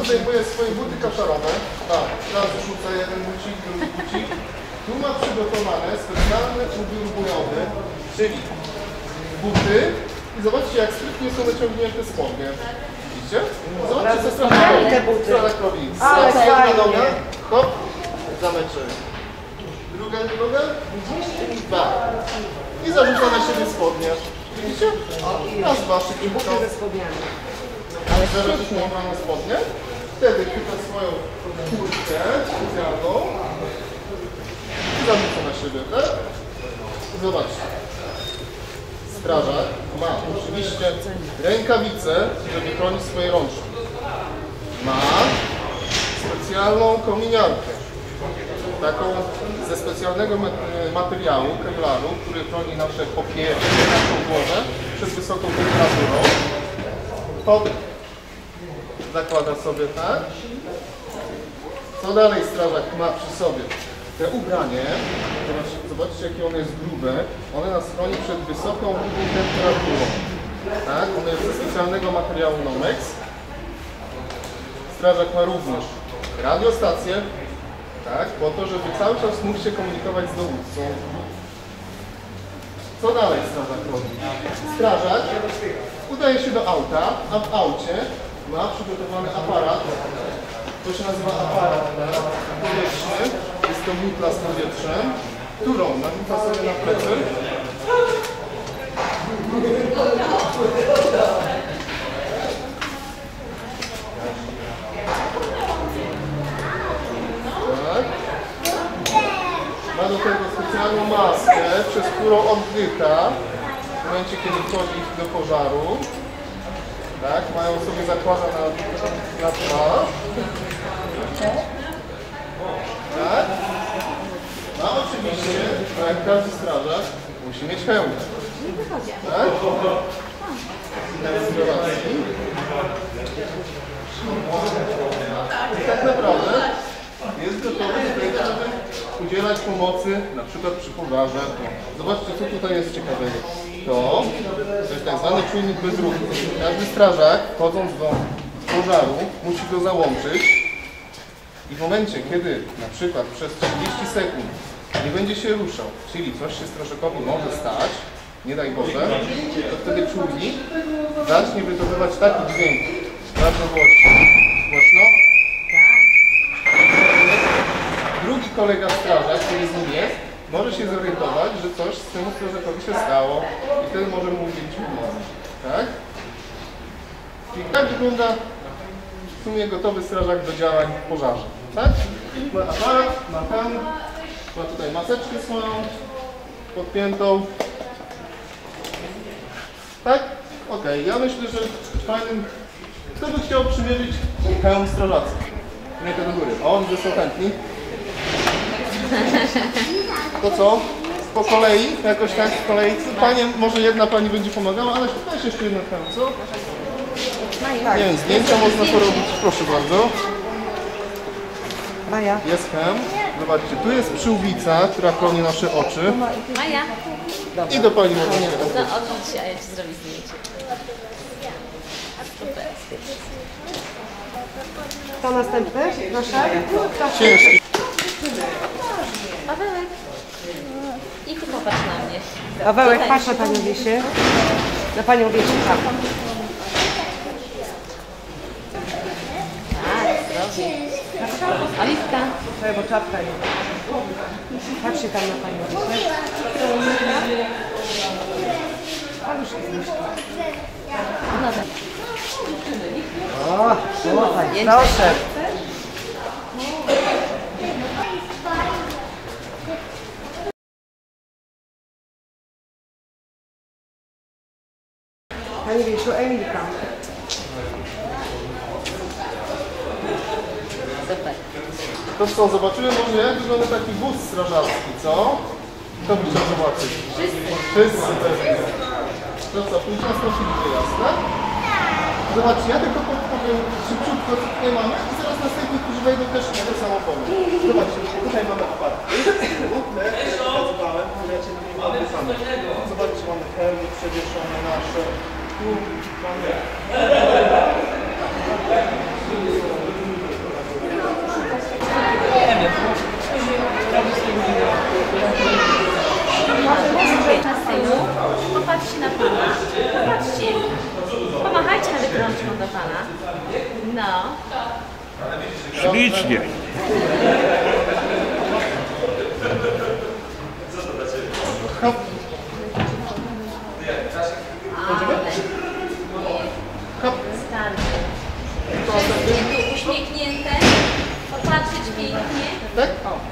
zdejmuje swoje buty kaszarowe. Tak, raz rzuca jeden bucik, drugi bucik. Tu ma przygotowane specjalny ubiór bojowy, czyli buty. I zobaczcie, jak sprytnie są naciągnięte spodnie. Widzicie? Zobaczcie, co strażak robi. Jedna noga, hop, zameczek. Druga noga, tak. I zarzuca na siebie spodnie. Widzicie? Raz, dwa, szybciutko. Ale zarzucić na spodnie. Wtedy chwyta swoją kurtkę specjalną i zarzuca na siebie, tak? Zobaczcie. Strażak ma oczywiście rękawice, żeby chronić swoje rączki. Ma specjalną kominiarkę. Taką ze specjalnego materiału, kevlaru, który chroni nasze popiery, naszą głowę przed wysoką temperaturą. Pod zakłada sobie tak. Co dalej strażak ma przy sobie? Te ubranie, zobaczcie, jakie ono jest grube, one nas chroni przed wysoką temperaturą. Tak? Ono jest ze specjalnego materiału Nomex. Strażak ma również radiostację, tak? Po to, żeby cały czas mógł się komunikować z dowódcą. Co dalej strażak robi? Strażak udaje się do auta, a w aucie ma przygotowany aparat. To się nazywa aparat powietrzny. Jest to butla z powietrzem, którą narzuca sobie na plecy. Tak. Ma do tego specjalną maskę, przez którą oddycha w momencie, kiedy wchodzi do pożaru. Tak, mają sobie zakłada na twarz. Tak? A oczywiście, jak każdy strażak, musi mieć hełm. Tak? I tak naprawdę jest gotowy do tego, żeby udzielać pomocy, na przykład przy pożarze. Zobaczcie, co tutaj jest ciekawego. To jest tak zwany czujnik bezruchu. Każdy strażak, wchodząc do pożaru, musi go załączyć. I w momencie, kiedy na przykład przez 30 sekund nie będzie się ruszał, czyli coś się strażakowi może stać, nie daj Boże, to wtedy czujnik zacznie wydobywać taki dźwięk. Bardzo głośno. Drugi kolega strażak, który z nim jest, może się zorientować, że coś z temu strażakowi się stało i wtedy może mu udzielić pomocy. Tak? Czyli tak wygląda w sumie gotowy strażak do działań w pożarze. Tak? Ma aparat, ma hełm, ma tutaj maseczkę swoją podpiętą. Tak? Okej, ja myślę, że fajnym... Kto by chciał przymierzyć hełm strażacki? Rękę do góry. O, on są chętni. To co? Po kolei? Jakoś tak w kolei? Panie, może jedna pani będzie pomagała, ale też jeszcze jedna hełm, co? Nie wiem, zdjęcia można porobić. Proszę bardzo. Maja. Jest hełm. Zobaczcie, tu jest przyłbica, która chroni nasze oczy. Maja. I do pani może się No odwróć się, a ja ci zrobię zdjęcie. Super. Kto następny? Proszę. ciężki. Pawełek. I ty popatrz na mnie. Pawełek, patrz na panią Wiesię. Na panią Wiesię, tak. Tak, zrobię. Oliwka. Czekaj, bo czapka nie. Patrzcie tam na panią Wiesię. Paluszki zniszczą. No tak. O, tutaj, proszę. Pani Wiesiu, Emilka. Super. To co, zobaczymy może jak wygląda taki wóz strażacki, co? Kto by chciał zobaczyć? Wszyscy pewnie. To co, pójdź nas prosili wyjazd, tak? Zobaczcie, ja tylko powiem szybciutko, co tutaj mamy i zaraz następni, którzy wejdą też to samo powiem. Zobaczcie, tutaj mamy aparat. Zobaczcie, mamy hełmy przewieszone nasze. Tu mamy... Licznie. Hop. Hop. To następny. Tu uśmiechnięte, popatrzeć pięknie. Tak?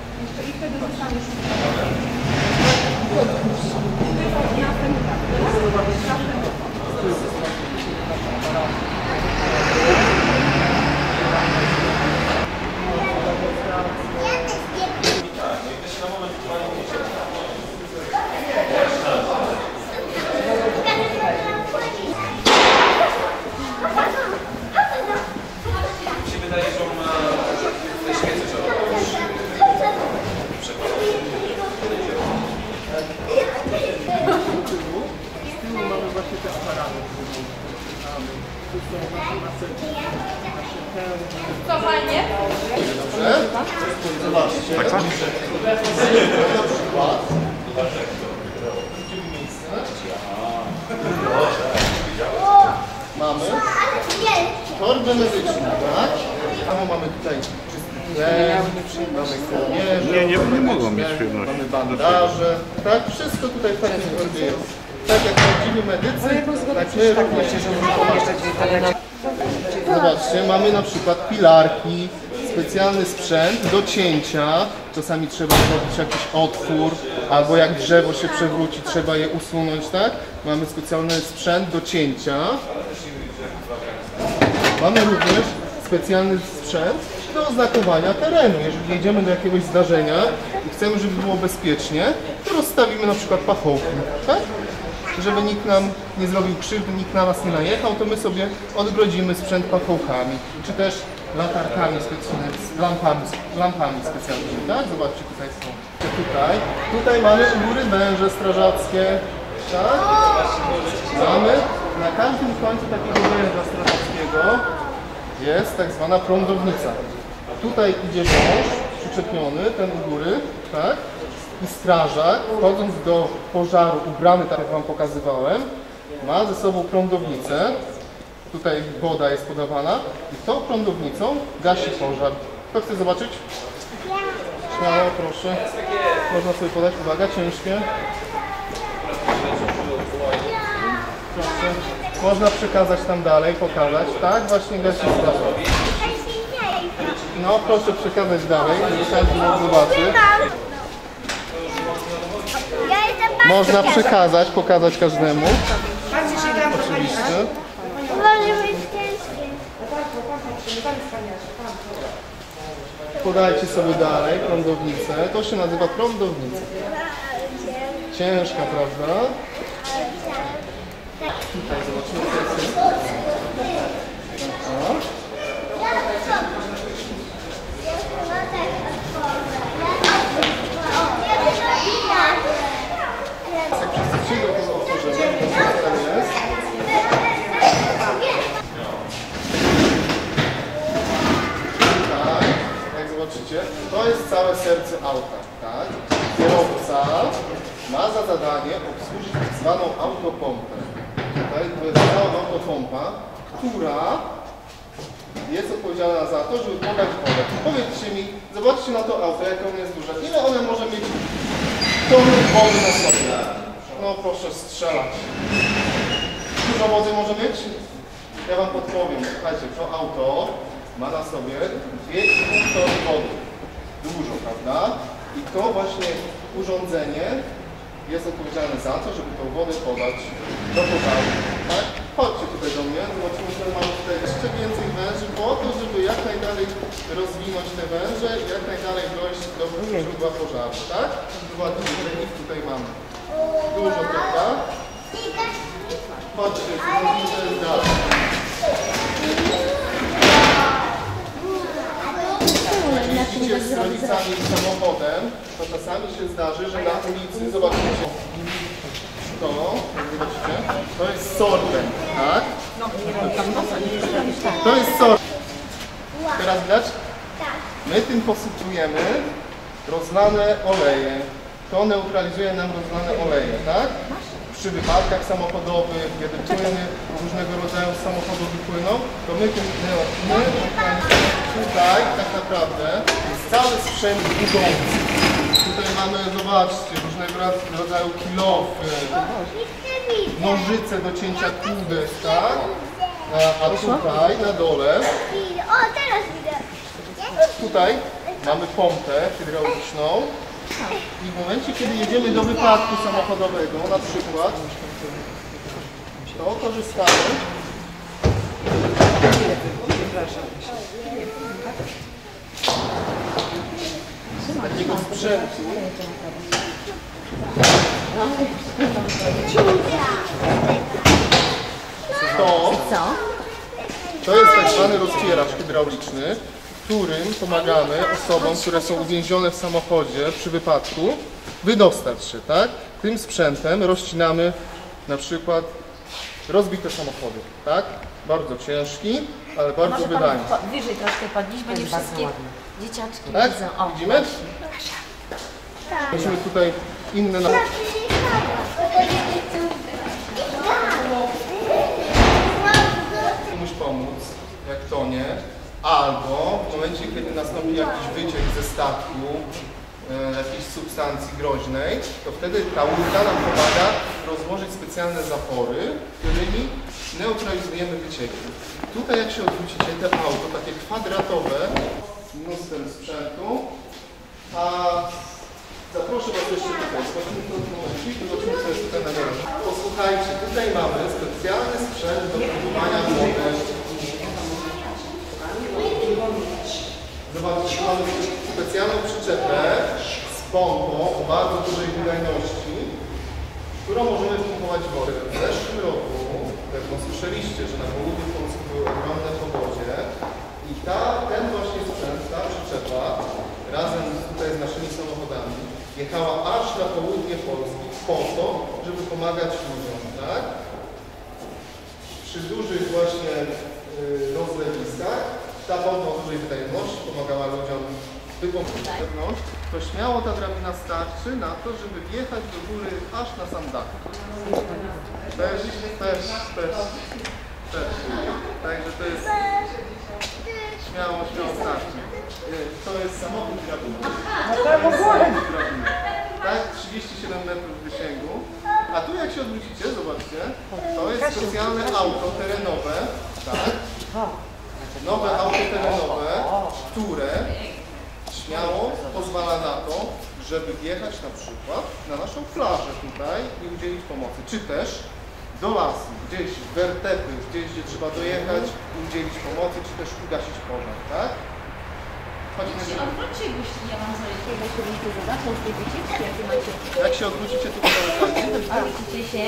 Mi się wydaje, że on ma te świece, że on już Mamy właśnie te parady. Tu są nasze maseczki, nasze pełne. Co fajnie? Dobrze? Zobaczcie. Tak, tak. Na przykład. Widzimy miejsce. Mamy torbę medyczną, tak? Samo mamy tutaj czysty tlen, mamy kołnierze, Nie mogą mieć przyjemności. mamy bandaże, tak? Wszystko tutaj w takim torbie jest. Tak jak prawdziwi medycy, tak my również Zobaczcie, mamy na przykład pilarki, specjalny sprzęt do cięcia. Czasami trzeba zrobić jakiś otwór, albo jak drzewo się przewróci, trzeba je usunąć, tak? Mamy specjalny sprzęt do cięcia. Mamy również specjalny sprzęt do oznakowania terenu. Jeżeli jedziemy do jakiegoś zdarzenia i chcemy, żeby było bezpiecznie, to rozstawimy na przykład pachołki, tak? Żeby nikt nam nie zrobił krzywdy, nikt na nas nie najechał, to my sobie odgrodzimy sprzęt pachołkami, czy też latarkami specjalnymi, lampami specjalnymi, tak? Zobaczcie, tutaj są. Tutaj mamy u góry węże strażackie, tak? Mamy na każdym końcu takiego węża strażackiego jest tak zwana prądownica. Tutaj idzie wąż przyczepiony, ten u góry, tak? I strażak, wchodząc do pożaru ubrany, tak jak Wam pokazywałem, ma ze sobą prądownicę. Tutaj woda jest podawana i tą prądownicą gasi pożar. Kto chce zobaczyć? Śmiało, proszę. Można sobie podać. Uwaga, ciężkie. Proszę. Można przekazać tam dalej, pokazać. Tak, właśnie gasi strażak. No, proszę przekazać dalej, żeby każdy mógł zobaczyć. Można przekazać, pokazać każdemu. Oczywiście. Podajcie sobie dalej prądownicę. To się nazywa prądownica. Ciężka, prawda? Tutaj zobaczymy, co jest. Jak wszyscy przyjdą, to otworzymy. Co tam jest? Tak, jak zobaczycie, to jest całe serce auta, tak? Kierowca ma za zadanie obsłużyć tak zwaną autopompę. Tutaj to jest cała autopompa, która jest odpowiedzialna za to, żeby podać wodę. Powiedzcie mi, zobaczcie na to auto, jak ono jest duże. Ile one może mieć tonów wody na sobie? No proszę strzelać. Dużo wody może mieć? Ja Wam podpowiem. Słuchajcie, to auto ma na sobie 2,5 tony wody. Dużo, prawda? I to właśnie urządzenie jest odpowiedzialne za to, żeby tą wodę podać do pożaru. Tak? Chodźcie tutaj do mnie, zobaczymy, że mamy tutaj jeszcze więcej węży po to, żeby jak najdalej rozwinąć te węże i jak najdalej dojść do źródła pożaru, tak? Ładnie, ile ich tutaj mamy. Dużo, prawda? Chodźcie, zobaczymy dalej. Jak jeździcie z rodzicami samochodem, to czasami się zdarzy, że na ulicy, zobaczycie, to, jak zobaczycie, to jest sorbent, tak? To jest sorbent. Teraz widać? My tym posypujemy rozlane oleje. To neutralizuje nam rozlane oleje, tak? Przy wypadkach samochodowych, kiedy płyny różnego rodzaju samochodów wypłyną, to my tym neutralizujemy tutaj tak naprawdę jest cały sprzęt budzący. Tutaj mamy, zobaczcie, różnego rodzaju kilofy, nożyce do cięcia kółek, tak? A tutaj na dole, O, teraz widzę. tutaj mamy pompę hydrauliczną i w momencie, kiedy jedziemy do wypadku samochodowego, na przykład, to korzystamy z takiego sprzętu. To jest tak zwany rozpieracz hydrauliczny, którym pomagamy osobom, które są uwięzione w samochodzie przy wypadku, wydostać się, tak? Tym sprzętem rozcinamy na przykład rozbite samochody, tak? Bardzo ciężki, ale bardzo wydajny. Wyżej troszkę podnieść, bo nie wszystkie dzieciaczki Tak? widzą. O, Widzimy? Musimy tutaj inne... Komuś pomóc, jak tonie, albo w momencie, kiedy nastąpi jakiś wyciek ze statku, jakiejś substancji groźnej, to wtedy ta łódka nam pomaga rozłożyć specjalne zapory, którymi neutralizujemy wycieki. Tutaj jak się odwrócicie, te auto, takie kwadratowe, z mnóstwem sprzętu, a zaproszę Was jeszcze tutaj, zobaczymy w tym momencie, zobaczymy co jest tutaj na dole. Posłuchajcie, tutaj mamy specjalny sprzęt do budowania wody. Zobaczcie, mamy specjalną przyczepę z pompą o bardzo dużej wydajności, którą możemy pompować wodę. W zeszłym roku, pewno słyszeliście, że na południu Polski były ogromne powodzie i ten właśnie sprzęt, ta przyczepa razem tutaj z naszymi samochodami jechała aż na południe Polski po to, żeby pomagać ludziom, tak? Przy dużych właśnie rozlewiskach ta pompa o dużej wydajności pomagała ludziom wypompować zewnątrz, to śmiało ta drabina starczy na to, żeby wjechać do góry aż na sam dach. Też. Także to jest śmiało starczy. To jest samochód drabiny. Tak, 37 metrów wysięgu. A tu jak się odwrócicie, zobaczcie, to jest specjalne auto terenowe, tak? Nowe auto terenowe, które śmiało pozwala na to, żeby wjechać na przykład na naszą plażę tutaj i udzielić pomocy, czy też do lasu, gdzieś w wertepy, gdzieś gdzie trzeba dojechać i udzielić pomocy, czy też ugasić pożar, tak? Chodźmy się odwróćcie, jeśli ja mam zajęcie. Jak się odwrócicie, to Odwróćcie się.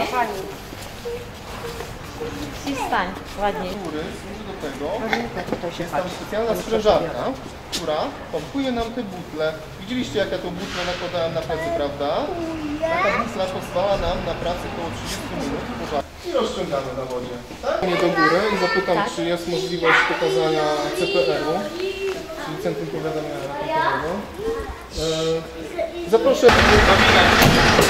I wstań, ładnie. góry służy do tego, jest tam specjalna sprężarka, która pompuje nam te butle. Widzieliście, jak ja tą butlę nakładałem na plecy, prawda? Taka butla pozwala nam na pracę około 30 minut i rozciągamy na wodzie. Tak? Nie do góry i zapytam, czy jest możliwość pokazania CPR-u, czyli Centrum Powiadamiania Ratunkowego. Zaproszę.